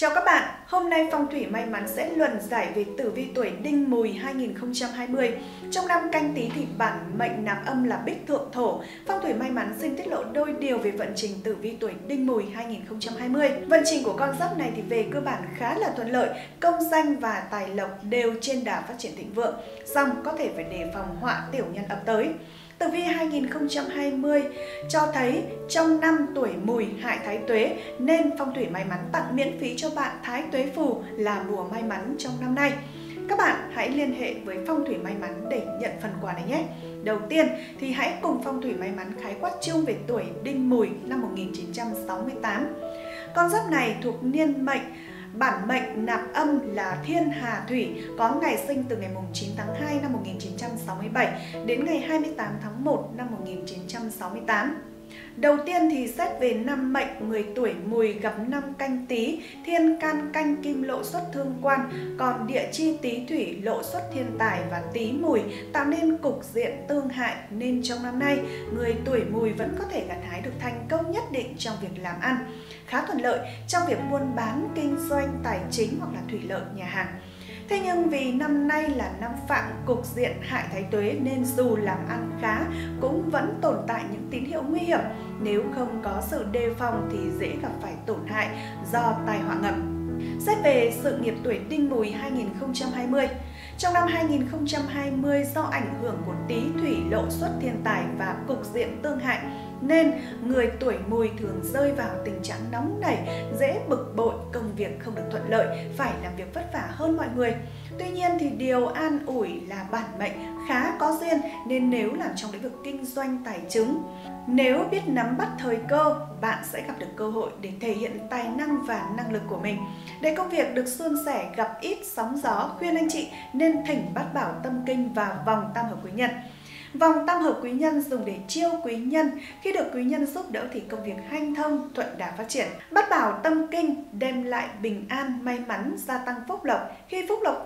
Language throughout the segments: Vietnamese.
Chào các bạn, hôm nay Phong thủy may mắn sẽ luận giải về tử vi tuổi Đinh Mùi 2020. Trong năm Canh Tý thì bản mệnh nạp âm là Bích Thượng Thổ. Phong thủy may mắn xin tiết lộ đôi điều về vận trình tử vi tuổi Đinh Mùi 2020. Vận trình của con giáp này thì về cơ bản khá là thuận lợi, công danh và tài lộc đều trên đà phát triển thịnh vượng, song có thể phải đề phòng họa tiểu nhân ập tới. Tử vi 2020 cho thấy trong năm tuổi Mùi hại Thái Tuế nên phong thủy may mắn tặng miễn phí cho bạn Thái Tuế Phù là bùa may mắn trong năm nay. Các bạn hãy liên hệ với phong thủy may mắn để nhận phần quà này nhé. Đầu tiên thì hãy cùng phong thủy may mắn khái quát chung về tuổi Đinh Mùi năm 1968. Con giáp này thuộc niên mệnh bản mệnh nạp âm là Thiên Hà Thủy, có ngày sinh từ ngày 9 tháng 2 năm 1967 đến ngày 28 tháng 1 năm 1968. Đầu tiên thì xét về năm mệnh, người tuổi Mùi gặp năm Canh Tý, thiên can canh kim lộ xuất thương quan, còn địa chi Tý thủy lộ xuất thiên tài và Tý Mùi tạo nên cục diện tương hại, nên trong năm nay người tuổi Mùi vẫn có thể gặt hái được thành công nhất định trong việc làm ăn, khá thuận lợi trong việc buôn bán, kinh doanh, tài chính hoặc là thủy lợi, nhà hàng. Thế nhưng vì năm nay là năm phạm cục diện hại Thái Tuế nên dù làm ăn khá cũng vẫn tồn tại những tín hiệu nguy hiểm. Nếu không có sự đề phòng thì dễ gặp phải tổn hại do tai họa ngầm. Xét về sự nghiệp tuổi Đinh Mùi 2020. Trong năm 2020 do ảnh hưởng của Tý thủy lộ xuất thiên tài và cục diện tương hại nên người tuổi Mùi thường rơi vào tình trạng nóng nảy, dễ bực bội, công việc không được thuận lợi, phải làm việc vất vả hơn mọi người. Tuy nhiên thì điều an ủi là bản mệnh khá có duyên nên nếu làm trong lĩnh vực kinh doanh tài chính, nếu biết nắm bắt thời cơ, bạn sẽ gặp được cơ hội để thể hiện tài năng và năng lực của mình. Để công việc được suôn sẻ, gặp ít sóng gió, khuyên anh chị nên thỉnh bát bảo tâm kinh và vòng tam hợp quý nhân. Vòng tam hợp quý nhân dùng để chiêu quý nhân, khi được quý nhân giúp đỡ thì công việc hanh thông, thuận đà phát triển. Bát bảo tâm kinh đem lại bình an, may mắn, gia tăng phúc lộc. Khi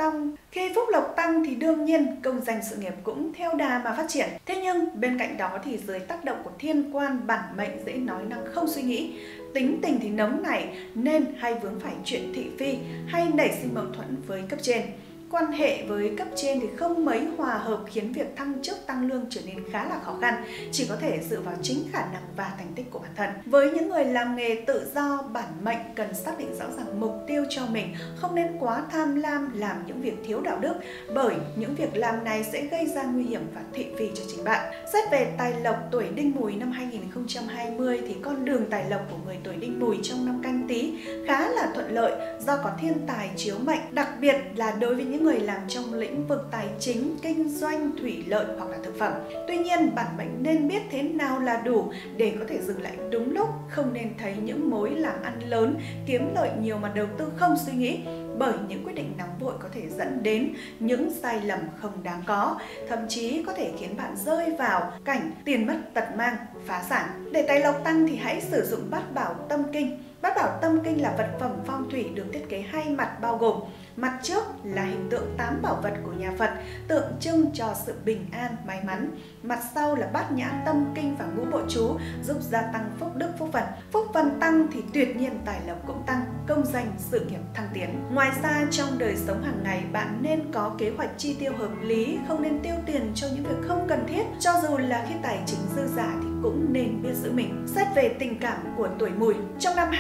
phúc lộc tăng thì đương nhiên công danh sự nghiệp cũng theo đà mà phát triển. Thế nhưng bên cạnh đó thì dưới tác động của thiên quan, bản mệnh dễ nói năng không suy nghĩ, tính tình thì nóng nảy nên hay vướng phải chuyện thị phi, hay nảy sinh mâu thuẫn với cấp trên. Quan hệ với cấp trên thì không mấy hòa hợp khiến việc thăng chức tăng lương trở nên khá là khó khăn, chỉ có thể dựa vào chính khả năng và thành tích của bản thân. Với những người làm nghề tự do, bản mệnh cần xác định rõ ràng mục tiêu cho mình, không nên quá tham lam làm những việc thiếu đạo đức, bởi những việc làm này sẽ gây ra nguy hiểm và thị phi cho chính bạn. Xét về tài lộc tuổi Đinh Mùi năm 2020 thì con đường tài lộc của người tuổi Đinh Mùi trong năm Canh Tý khá là thuận lợi do có thiên tài chiếu mệnh, đặc biệt là đối với những người làm trong lĩnh vực tài chính, kinh doanh, thủy lợi hoặc là thực phẩm. Tuy nhiên, bản mệnh nên biết thế nào là đủ để có thể dừng lại đúng lúc, không nên thấy những mối làm ăn lớn, kiếm lợi nhiều mà đầu tư không suy nghĩ, bởi những quyết định nóng vội có thể dẫn đến những sai lầm không đáng có, thậm chí có thể khiến bạn rơi vào cảnh tiền mất tật mang, phá sản. Để tài lộc tăng thì hãy sử dụng bát bảo tâm kinh. Bát bảo tâm kinh là vật phẩm phong thủy được thiết kế hai mặt, bao gồm mặt trước là hình tượng 8 bảo vật của nhà Phật, tượng trưng cho sự bình an, may mắn. Mặt sau là bát nhã tâm kinh và ngũ bộ chú giúp gia tăng phúc đức, phúc phần. Phúc phần tăng thì tuyệt nhiên tài lộc cũng tăng, công danh, sự nghiệp thăng tiến. Ngoài ra trong đời sống hàng ngày bạn nên có kế hoạch chi tiêu hợp lý, không nên tiêu tiền cho những việc không cần thiết. Cho dù là khi tài chính dư giả thì cũng nên biết giữ mình. Xét về tình cảm của tuổi Mùi, trong năm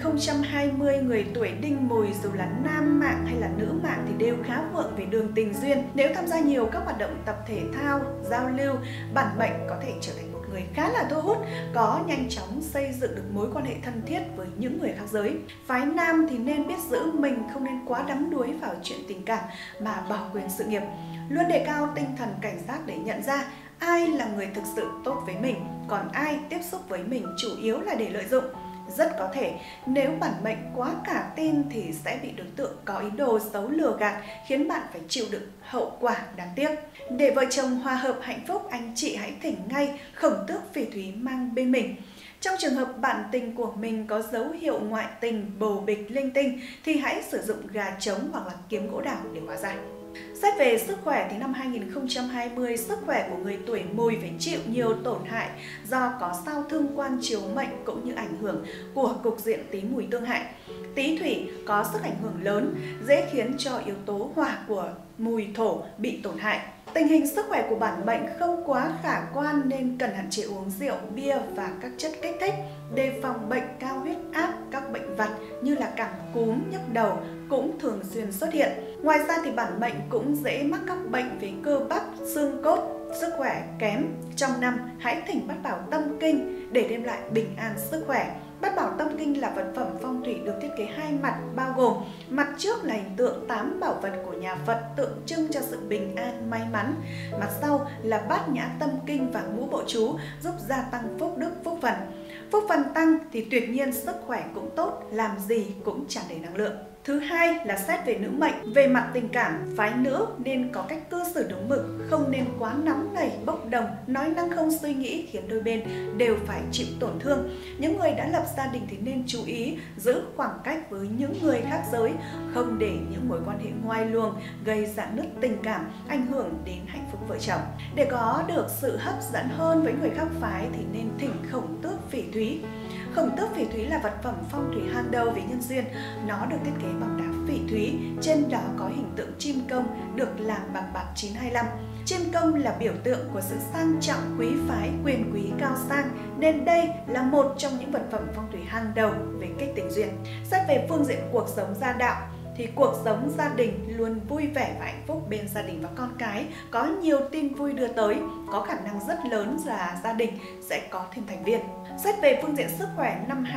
2020 người tuổi Đinh Mùi dù là nam mạng hay là nữ mạng thì đều khá vượng về đường tình duyên. Nếu tham gia nhiều các hoạt động tập thể thao, giao lưu, bản mệnh có thể trở thành một người khá là thu hút, có nhanh chóng xây dựng được mối quan hệ thân thiết với những người khác giới. Phái nam thì nên biết giữ mình, không nên quá đắm đuối vào chuyện tình cảm mà bỏ quên sự nghiệp. Luôn đề cao tinh thần cảnh giác để nhận ra ai là người thực sự tốt với mình, còn ai tiếp xúc với mình chủ yếu là để lợi dụng. Rất có thể nếu bản mệnh quá cả tin thì sẽ bị đối tượng có ý đồ xấu lừa gạt, khiến bạn phải chịu đựng hậu quả đáng tiếc. Để vợ chồng hòa hợp hạnh phúc, anh chị hãy thỉnh ngay Khổng Tước Phỉ Thúy mang bên mình. Trong trường hợp bạn tình của mình có dấu hiệu ngoại tình, bồ bịch, linh tinh thì hãy sử dụng gà trống hoặc là kiếm gỗ đào để hóa giải. Xét về sức khỏe thì năm 2020, sức khỏe của người tuổi Mùi phải chịu nhiều tổn hại do có sao thương quan chiếu mệnh cũng như ảnh hưởng của cục diện Tý Mùi tương hại. Tý Thủy có sức ảnh hưởng lớn, dễ khiến cho yếu tố hỏa của Mùi Thổ bị tổn hại. Tình hình sức khỏe của bản mệnh không quá khả quan nên cần hạn chế uống rượu, bia và các chất kích thích, đề phòng bệnh cao huyết áp, các bệnh vặt như là cảm cúm, nhức đầu cũng thường xuyên xuất hiện. Ngoài ra thì bản mệnh cũng dễ mắc các bệnh về cơ bắp, xương cốt, sức khỏe kém. Trong năm, hãy thỉnh Bát Bảo Tâm Kinh để đem lại bình an sức khỏe. Bát Bảo Tâm Kinh là vật phẩm phong thủy được thiết kế hai mặt, bao gồm mặt trước là hình tượng 8 bảo vật của nhà Phật tượng trưng cho sự bình an, may mắn. Mặt sau là Bát Nhã Tâm Kinh và ngũ bộ chú giúp gia tăng phúc đức, phúc phần. Phúc phần tăng thì tuyệt nhiên sức khỏe cũng tốt, làm gì cũng tràn đầy năng lượng. Thứ hai là xét về nữ mệnh. Về mặt tình cảm, phái nữ nên có cách cư xử đúng mực, không nên quá nóng nảy, bốc đồng, nói năng không suy nghĩ khiến đôi bên đều phải chịu tổn thương. Những người đã lập gia đình thì nên chú ý giữ khoảng cách với những người khác giới, không để những mối quan hệ ngoài luồng gây rạn nứt tình cảm, ảnh hưởng đến hạnh phúc vợ chồng. Để có được sự hấp dẫn hơn với người khác phái thì nên thỉnh Khổng Tước Phỉ Thúy. Khổng Tước Phỉ Thúy là vật phẩm phong thủy hàng đầu về nhân duyên. Nó được thiết kế bằng đá phỉ thúy, trên đó có hình tượng chim công được làm bằng bạc 925. Chim công là biểu tượng của sự sang trọng, quý phái, quyền quý cao sang, nên đây là một trong những vật phẩm phong thủy hàng đầu về kích tình duyên. Xét về phương diện cuộc sống gia đạo thì cuộc sống gia đình luôn vui vẻ và hạnh phúc bên gia đình và con cái, có nhiều tin vui đưa tới, có khả năng rất lớn là gia đình sẽ có thêm thành viên. Xét về phương diện sức khỏe năm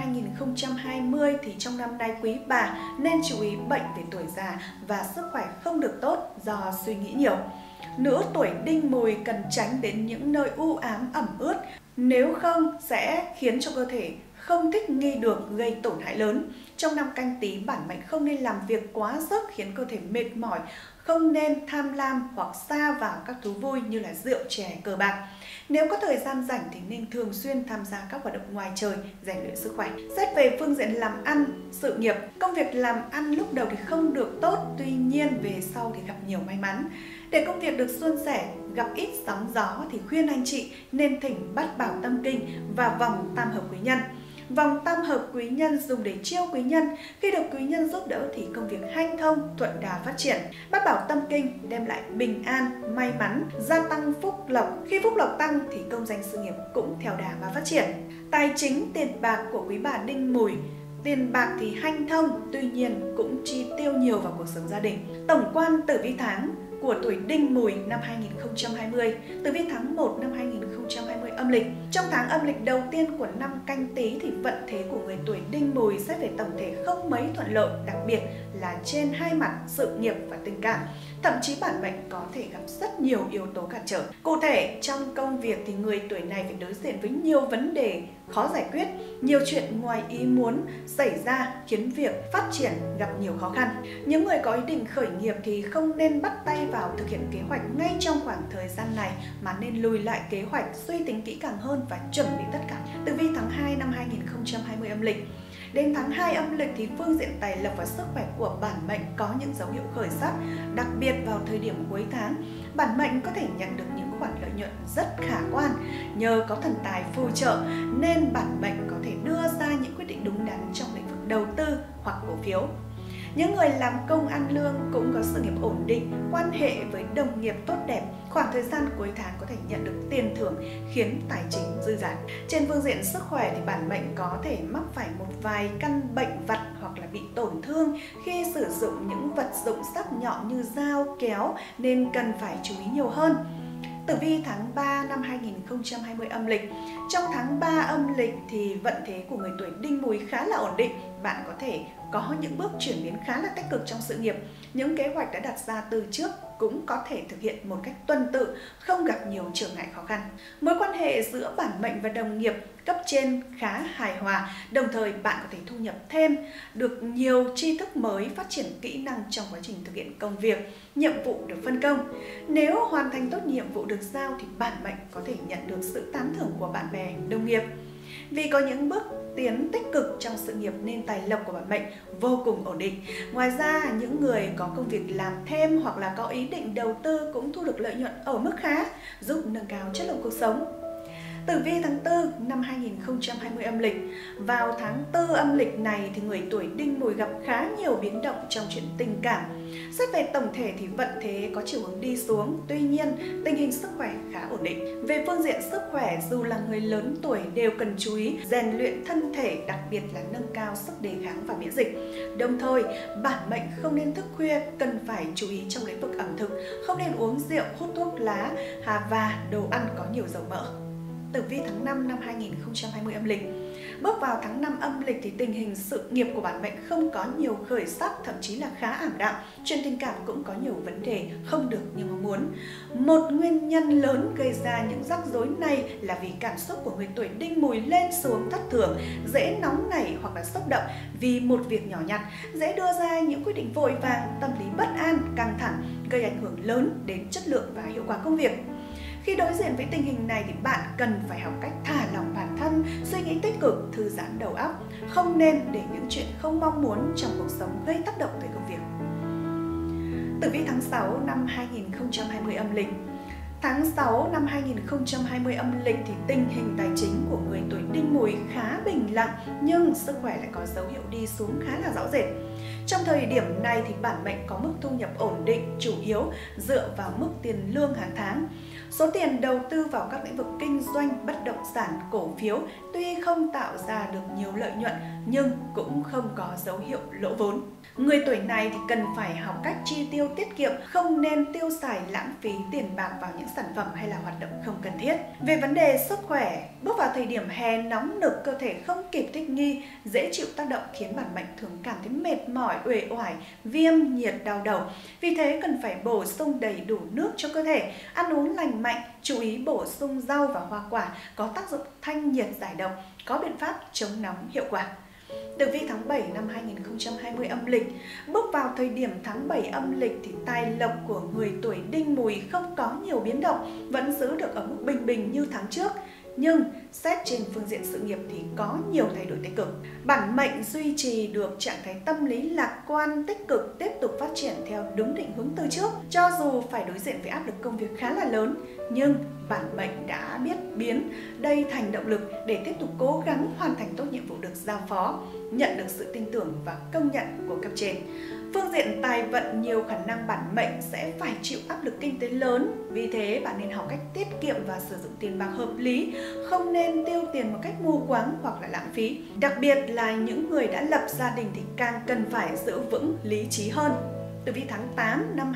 2020 thì trong năm nay quý bà nên chú ý bệnh về tuổi già và sức khỏe không được tốt do suy nghĩ nhiều. Nữ tuổi Đinh Mùi cần tránh đến những nơi u ám ẩm ướt, nếu không sẽ khiến cho cơ thể không thích nghi được, gây tổn hại lớn. Trong năm Canh Tý, bản mệnh không nên làm việc quá sức khiến cơ thể mệt mỏi, không nên tham lam hoặc sa vào các thú vui như là rượu, chè, cờ bạc. Nếu có thời gian rảnh thì nên thường xuyên tham gia các hoạt động ngoài trời, rèn luyện sức khỏe. Xét về phương diện làm ăn, sự nghiệp, công việc làm ăn lúc đầu thì không được tốt, tuy nhiên về sau thì gặp nhiều may mắn. Để công việc được suôn sẻ, gặp ít sóng gió thì khuyên anh chị nên thỉnh Bát Bảo Tâm Kinh và vòng tam hợp quý nhân. Vòng tam hợp quý nhân dùng để chiêu quý nhân, khi được quý nhân giúp đỡ thì công việc hanh thông, thuận đà phát triển. Bát Bảo Tâm Kinh đem lại bình an, may mắn, gia tăng phúc lộc. Khi phúc lộc tăng thì công danh sự nghiệp cũng theo đà mà phát triển. Tài chính, tiền bạc của quý bà Đinh Mùi, tiền bạc thì hanh thông, tuy nhiên cũng chi tiêu nhiều vào cuộc sống gia đình. Tổng quan tử vi tháng của tuổi Đinh Mùi năm 2020, tử vi tháng 1 năm 2020 âm lịch. Trong tháng âm lịch đầu tiên của năm Canh Tý thì vận thế của người tuổi Đinh Mùi sẽ về tổng thể không mấy thuận lợi, đặc biệt là trên hai mặt sự nghiệp và tình cảm. Thậm chí bản mệnh có thể gặp rất nhiều yếu tố cản trở. Cụ thể, trong công việc thì người tuổi này phải đối diện với nhiều vấn đề khó giải quyết, nhiều chuyện ngoài ý muốn xảy ra khiến việc phát triển gặp nhiều khó khăn. Những người có ý định khởi nghiệp thì không nên bắt tay vào thực hiện kế hoạch ngay trong khoảng thời gian này mà nên lùi lại kế hoạch, suy tính kỹ càng hơn và chuẩn bị tất cả. Tử vi tháng 2 năm 2020 âm lịch. Đến tháng 2 âm lịch thì phương diện tài lộc và sức khỏe của bản mệnh có những dấu hiệu khởi sắc, đặc biệt vào thời điểm cuối tháng, bản mệnh có thể nhận được những khoản lợi nhuận rất khả quan. Nhờ có thần tài phù trợ nên bản mệnh có thể đưa ra những quyết định đúng đắn trong lĩnh vực đầu tư hoặc cổ phiếu. Những người làm công ăn lương cũng có sự nghiệp ổn định, quan hệ với đồng nghiệp tốt đẹp. Khoảng thời gian cuối tháng có thể nhận được tiền thưởng khiến tài chính dư dả. Trên phương diện sức khỏe thì bản mệnh có thể mắc phải một vài căn bệnh vặt hoặc là bị tổn thương khi sử dụng những vật dụng sắc nhọn như dao, kéo nên cần phải chú ý nhiều hơn. Tử vi tháng 3 năm 2020 âm lịch. Trong tháng 3 âm lịch thì vận thế của người tuổi Đinh Mùi khá là ổn định. Bạn có thể có những bước chuyển biến khá là tích cực trong sự nghiệp. Những kế hoạch đã đặt ra từ trước cũng có thể thực hiện một cách tuần tự, không gặp nhiều trở ngại khó khăn. Mối quan hệ giữa bản mệnh và đồng nghiệp cấp trên khá hài hòa, đồng thời bạn có thể thu nhập thêm được nhiều tri thức mới, phát triển kỹ năng trong quá trình thực hiện công việc, nhiệm vụ được phân công. Nếu hoàn thành tốt nhiệm vụ được giao thì bản mệnh có thể nhận được sự tán thưởng của bạn bè, đồng nghiệp. Vì có những bước tiến tích cực trong sự nghiệp nên tài lộc của bản mệnh vô cùng ổn định. Ngoài ra, những người có công việc làm thêm hoặc là có ý định đầu tư cũng thu được lợi nhuận ở mức khá, giúp nâng cao chất lượng cuộc sống. Tử vi tháng 4 năm 2020 âm lịch. Vào tháng 4 âm lịch này thì người tuổi Đinh Mùi gặp khá nhiều biến động trong chuyện tình cảm. Xét về tổng thể thì vận thế có chiều hướng đi xuống, tuy nhiên tình hình sức khỏe khá ổn định. Về phương diện sức khỏe, dù là người lớn tuổi đều cần chú ý rèn luyện thân thể, đặc biệt là nâng cao sức đề kháng và miễn dịch. Đồng thời, bản mệnh không nên thức khuya, cần phải chú ý trong lĩnh vực ẩm thực, không nên uống rượu, hút thuốc lá và đồ ăn có nhiều dầu mỡ. Tử vi tháng 5 năm 2020 âm lịch. Bước vào tháng 5 âm lịch thì tình hình sự nghiệp của bản mệnh không có nhiều khởi sắc, thậm chí là khá ảm đạm. Chuyện tình cảm cũng có nhiều vấn đề không được như mong muốn. Một nguyên nhân lớn gây ra những rắc rối này là vì cảm xúc của người tuổi Đinh Mùi lên xuống thất thường, dễ nóng nảy hoặc là xúc động vì một việc nhỏ nhặt, dễ đưa ra những quyết định vội vàng, tâm lý bất an, căng thẳng, gây ảnh hưởng lớn đến chất lượng và hiệu quả công việc. Khi đối diện với tình hình này thì bạn cần phải học cách thả lỏng bản thân, suy nghĩ tích cực, thư giãn đầu óc, không nên để những chuyện không mong muốn trong cuộc sống gây tác động tới công việc. Tử vi tháng 6 năm 2020 âm lịch. Tháng 6 năm 2020 âm lịch thì tình hình tài chính của người tuổi Đinh Mùi khá bình lặng, nhưng sức khỏe lại có dấu hiệu đi xuống khá là rõ rệt. Trong thời điểm này thì bản mệnh có mức thu nhập ổn định, chủ yếu dựa vào mức tiền lương hàng tháng. Số tiền đầu tư vào các lĩnh vực kinh doanh, bất động sản, cổ phiếu tuy không tạo ra được nhiều lợi nhuận nhưng cũng không có dấu hiệu lỗ vốn. Người tuổi này thì cần phải học cách chi tiêu tiết kiệm, không nên tiêu xài lãng phí tiền bạc vào những sản phẩm hay là hoạt động không cần thiết. Về vấn đề sức khỏe, bước vào thời điểm hè nóng nực, cơ thể không kịp thích nghi, dễ chịu tác động khiến bản mệnh thường cảm thấy mệt mỏi, uể oải, viêm, nhiệt, đau đầu. Vì thế cần phải bổ sung đầy đủ nước cho cơ thể, ăn uống lành mạnh, chú ý bổ sung rau và hoa quả có tác dụng thanh nhiệt giải độc, có biện pháp chống nóng hiệu quả. Tử vi tháng 7 năm 2020 âm lịch. Bước vào thời điểm tháng 7 âm lịch thì tài lộc của người tuổi Đinh Mùi không có nhiều biến động, vẫn giữ được ở mức bình bình như tháng trước. Nhưng xét trên phương diện sự nghiệp thì có nhiều thay đổi tích cực. Bản mệnh duy trì được trạng thái tâm lý lạc quan, tích cực, tiếp tục phát triển theo đúng định hướng từ trước. Cho dù phải đối diện với áp lực công việc khá là lớn, nhưng bản mệnh đã biết biến đây thành động lực để tiếp tục cố gắng hoàn thành tốt nhiệm vụ được giao phó, nhận được sự tin tưởng và công nhận của cấp trên. Phương diện tài vận, nhiều khả năng bản mệnh sẽ phải chịu áp lực kinh tế lớn. Vì thế, bạn nên học cách tiết kiệm và sử dụng tiền bạc hợp lý, không nên tiêu tiền một cách mù quáng hoặc là lãng phí. Đặc biệt là những người đã lập gia đình thì càng cần phải giữ vững lý trí hơn. Tử vi tháng 8 năm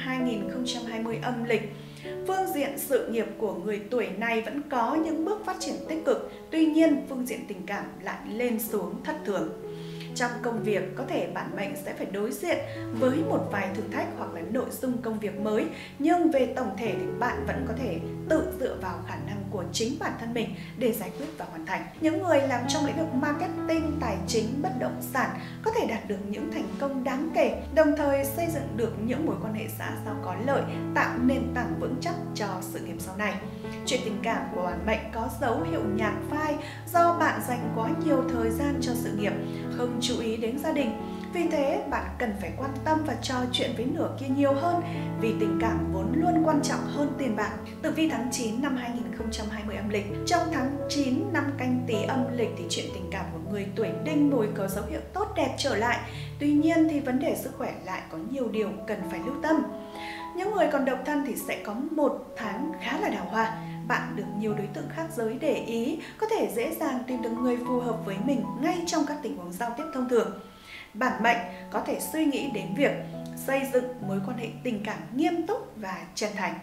2020 âm lịch. Phương diện sự nghiệp của người tuổi này vẫn có những bước phát triển tích cực, tuy nhiên phương diện tình cảm lại lên xuống thất thường. Trong công việc, có thể bản mệnh sẽ phải đối diện với một vài thử thách hoặc là nội dung công việc mới, nhưng về tổng thể thì bạn vẫn có thể tự dựa vào khả năng của chính bản thân mình để giải quyết và hoàn thành. Những người làm trong lĩnh vực marketing, tài chính, bất động sản có thể đạt được những thành công đáng kể, đồng thời xây dựng được những mối quan hệ xã giao có lợi, tạo nền tảng vững chắc cho sự nghiệp sau này. Chuyện tình cảm của bản mệnh có dấu hiệu nhạt phai do bạn dành quá nhiều thời gian cho sự nghiệp, không chú ý đến gia đình. Vì thế, bạn cần phải quan tâm và trò chuyện với nửa kia nhiều hơn, vì tình cảm vốn luôn quan trọng hơn tiền bạc. Tử vi tháng 9 năm 2020 âm lịch. Trong tháng 9 năm Canh Tý âm lịch thì chuyện tình cảm của người tuổi Đinh Mùi có dấu hiệu tốt đẹp trở lại. Tuy nhiên thì vấn đề sức khỏe lại có nhiều điều cần phải lưu tâm. Những người còn độc thân thì sẽ có một tháng khá là đào hoa. Bạn được nhiều đối tượng khác giới để ý, có thể dễ dàng tìm được người phù hợp với mình ngay trong các tình huống giao tiếp thông thường. Bản mệnh có thể suy nghĩ đến việc xây dựng mối quan hệ tình cảm nghiêm túc và chân thành.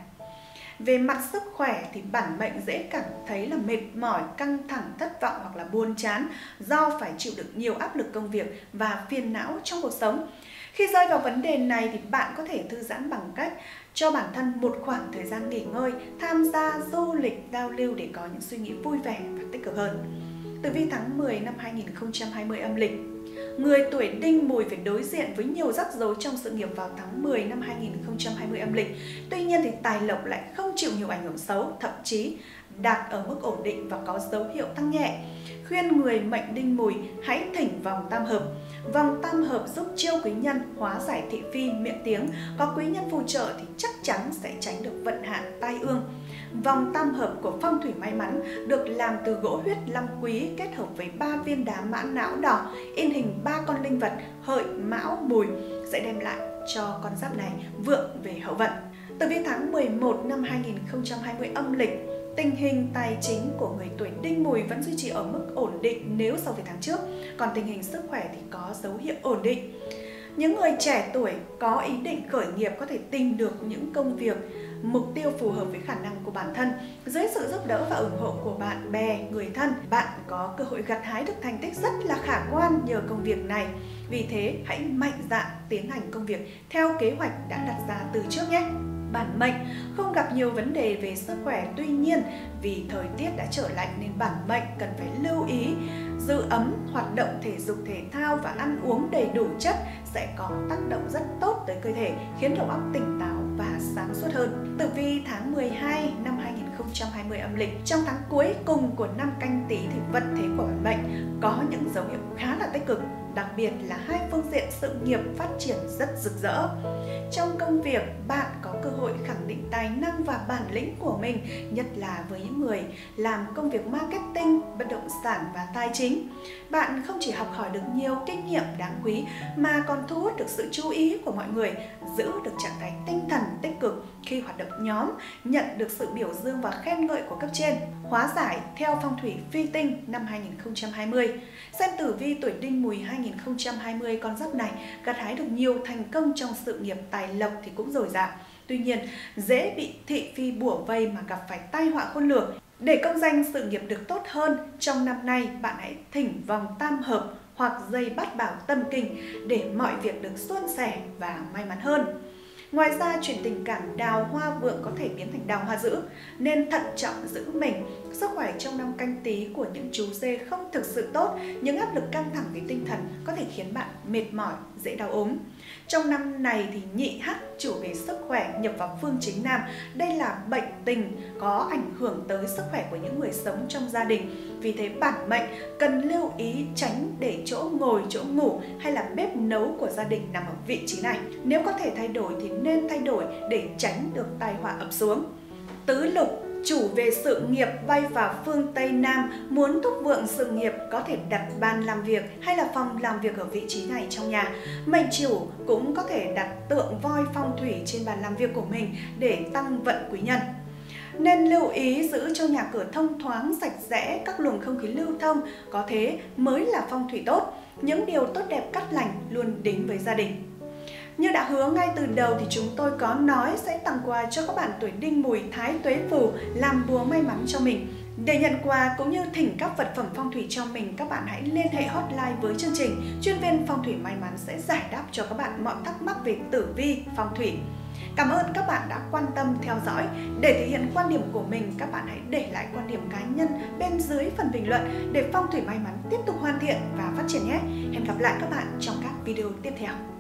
Về mặt sức khỏe thì bản mệnh dễ cảm thấy là mệt mỏi, căng thẳng, thất vọng hoặc là buồn chán do phải chịu đựng nhiều áp lực công việc và phiền não trong cuộc sống. Khi rơi vào vấn đề này thì bạn có thể thư giãn bằng cách cho bản thân một khoảng thời gian nghỉ ngơi, tham gia du lịch, giao lưu để có những suy nghĩ vui vẻ và tích cực hơn. Tử vi tháng 10 năm 2020 âm lịch. Người tuổi Đinh Mùi phải đối diện với nhiều rắc rối trong sự nghiệp vào tháng 10 năm 2020 âm lịch. Tuy nhiên thì tài lộc lại không chịu nhiều ảnh hưởng xấu, thậm chí đạt ở mức ổn định và có dấu hiệu tăng nhẹ. Khuyên người mệnh Đinh Mùi hãy thỉnh vòng tam hợp. Vòng tam hợp giúp chiêu quý nhân, hóa giải thị phi, miệng tiếng. Có quý nhân phù trợ thì chắc chắn sẽ tránh được vận hạn tai ương. Vòng tam hợp của phong thủy may mắn được làm từ gỗ huyết long quý kết hợp với 3 viên đá mã não đỏ, in hình 3 con linh vật Hợi, Mão, Mùi sẽ đem lại cho con giáp này vượng về hậu vận. Tử vi tháng 11 năm 2020 âm lịch, tình hình tài chính của người tuổi Đinh Mùi vẫn duy trì ở mức ổn định nếu so với tháng trước, còn tình hình sức khỏe thì có dấu hiệu ổn định. Những người trẻ tuổi có ý định khởi nghiệp có thể tìm được những công việc, mục tiêu phù hợp với khả năng của bản thân. Dưới sự giúp đỡ và ủng hộ của bạn bè, người thân, bạn có cơ hội gặt hái được thành tích rất là khả quan nhờ công việc này. Vì thế, hãy mạnh dạn tiến hành công việc theo kế hoạch đã đặt ra từ trước nhé. Bản mệnh không gặp nhiều vấn đề về sức khỏe, tuy nhiên vì thời tiết đã trở lạnh nên bản mệnh cần phải lưu ý giữ ấm, hoạt động thể dục thể thao và ăn uống đầy đủ chất sẽ có tác động rất tốt tới cơ thể, khiến đầu óc tỉnh táo và sáng suốt hơn. Tử vi tháng 12 năm 2020 âm lịch, trong tháng cuối cùng của năm Canh Tý thì vận thế của bản mệnh có những dấu hiệu khá là tích cực, đặc biệt là hai phương diện sự nghiệp phát triển rất rực rỡ. Trong công việc, bạn có cơ hội khẳng định tài năng và bản lĩnh của mình, nhất là với những người làm công việc marketing, bất động sản và tài chính. Bạn không chỉ học hỏi được nhiều kinh nghiệm đáng quý mà còn thu hút được sự chú ý của mọi người, giữ được trạng thái tinh thần tích cực khi hoạt động nhóm, nhận được sự biểu dương và khen ngợi của cấp trên. Hóa giải theo phong thủy phi tinh năm 2020. Xem tử vi tuổi Đinh Mùi 2020, con giáp này gặt hái được nhiều thành công trong sự nghiệp, tài lộc thì cũng dồi dào. Tuy nhiên, dễ bị thị phi bủa vây mà gặp phải tai họa khôn lường. Để công danh sự nghiệp được tốt hơn, trong năm nay bạn hãy thỉnh vòng tam hợp hoặc dây bát bảo tâm kinh để mọi việc được suôn sẻ và may mắn hơn. Ngoài ra, chuyện tình cảm đào hoa vượng có thể biến thành đào hoa dữ, nên thận trọng giữ mình. Sức khỏe trong năm Canh Tý của những chú dê không thực sự tốt, những áp lực căng thẳng về tinh thần có thể khiến bạn mệt mỏi, dễ đau ốm. Trong năm này thì nhị hắc chủ về sức khỏe nhập vào phương chính nam. Đây là bệnh tình có ảnh hưởng tới sức khỏe của những người sống trong gia đình. Vì thế bản mệnh cần lưu ý tránh để chỗ ngồi, chỗ ngủ hay là bếp nấu của gia đình nằm ở vị trí này. Nếu có thể thay đổi thì nên thay đổi để tránh được tai họa ập xuống. Tứ lục chủ về sự nghiệp bay vào phương Tây Nam, muốn thúc vượng sự nghiệp có thể đặt bàn làm việc hay là phòng làm việc ở vị trí này trong nhà. Mệnh chủ cũng có thể đặt tượng voi phong thủy trên bàn làm việc của mình để tăng vận quý nhân. Nên lưu ý giữ cho nhà cửa thông thoáng, sạch sẽ, các luồng không khí lưu thông, có thế mới là phong thủy tốt. Những điều tốt đẹp cát lành luôn đến với gia đình. Như đã hứa ngay từ đầu thì chúng tôi có nói sẽ tặng quà cho các bạn tuổi Đinh Mùi Thái Tuế Phù làm bùa may mắn cho mình. Để nhận quà cũng như thỉnh các vật phẩm phong thủy cho mình, các bạn hãy liên hệ hotline với chương trình. Chuyên viên phong thủy may mắn sẽ giải đáp cho các bạn mọi thắc mắc về tử vi, phong thủy. Cảm ơn các bạn đã quan tâm theo dõi. Để thể hiện quan điểm của mình, các bạn hãy để lại quan điểm cá nhân bên dưới phần bình luận để phong thủy may mắn tiếp tục hoàn thiện và phát triển nhé. Hẹn gặp lại các bạn trong các video tiếp theo.